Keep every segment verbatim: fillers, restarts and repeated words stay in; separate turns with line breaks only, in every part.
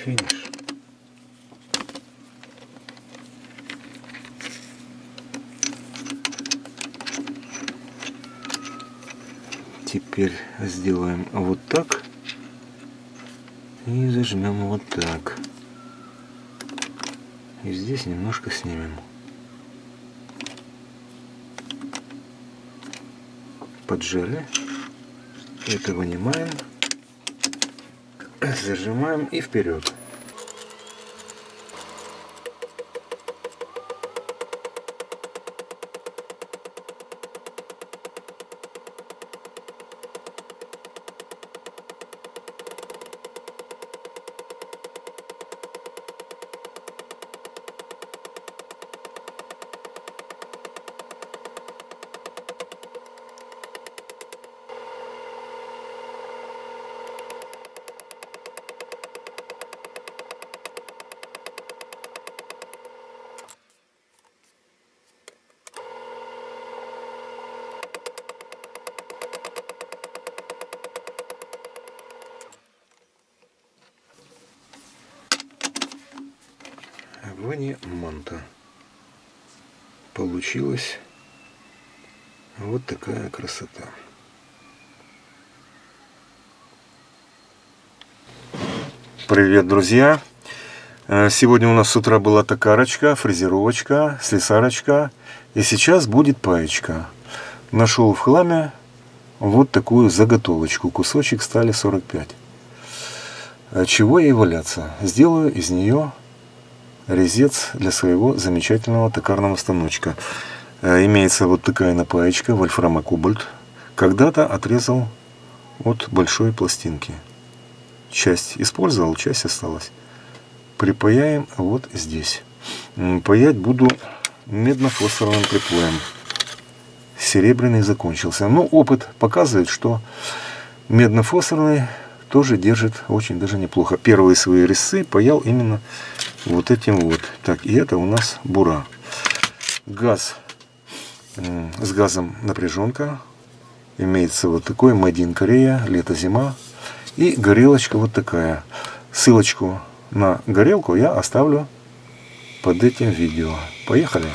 финиш. Теперь сделаем вот так и зажмем вот так. И здесь немножко снимем. Поджали. Это вынимаем, зажимаем и вперед. Ваниманта. Получилась вот такая красота. Привет, друзья! Сегодня у нас с утра была токарочка, фрезеровочка, слесарочка, и сейчас будет паечка. Нашел в хламе вот такую заготовочку, кусочек стали сорок пять. Чего ей валяться? Сделаю из нее резец для своего замечательного токарного станочка. Имеется вот такая напаечка, вольфрама кобальт. Когда-то отрезал от большой пластинки. Часть использовал, часть осталась. Припаяем вот здесь. Паять буду медно-фосфорным припоем. Серебряный закончился. Но опыт показывает, что медно-фосфорный тоже держит очень даже неплохо. Первые свои резцы паял именно вот этим вот. Так, и это у нас бура. Газ. С газом напряженка. Имеется вот такой Made in Korea, лето-зима. И горелочка вот такая. Ссылочку на горелку я оставлю под этим видео. Поехали!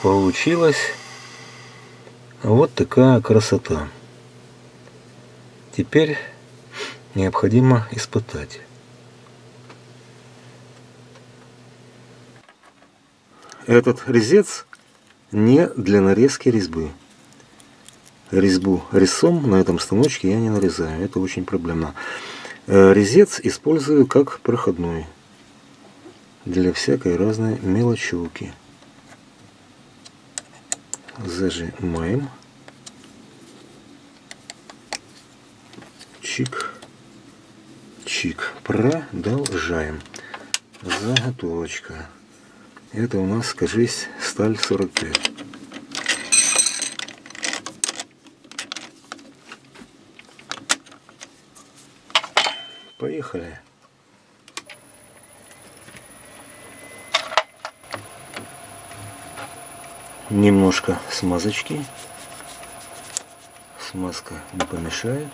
Получилась вот такая красота. Теперь необходимо испытать. Этот резец не для нарезки резьбы. Резьбу резцом на этом станочке я не нарезаю. Это очень проблемно. Резец использую как проходной для всякой разной мелочевки. Зажимаем. Чик. Чик. Продолжаем. Заготовочка. Это у нас, кажись, сталь сорок пять. Поехали. Немножко смазочки. Смазка не помешает.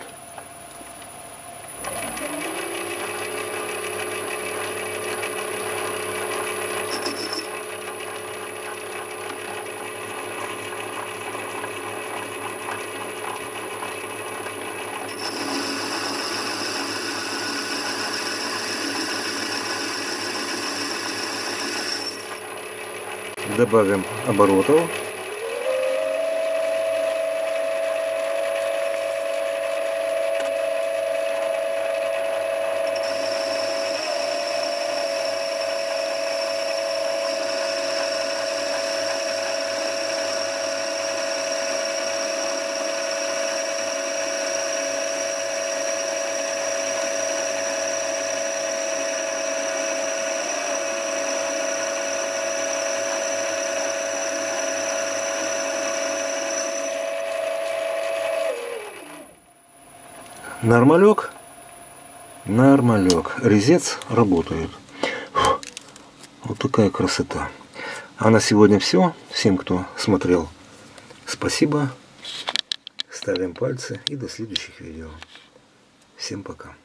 Добавим оборотов. Нормалек, нормалек. Резец работает. Фу, вот такая красота. А на сегодня все. Всем, кто смотрел, спасибо. Ставим пальцы и до следующих видео. Всем пока.